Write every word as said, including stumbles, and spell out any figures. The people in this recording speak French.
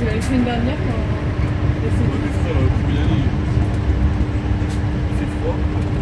qu'il avait fait une dernière quand... Ouais, mes frères, pour y aller, il fait froid.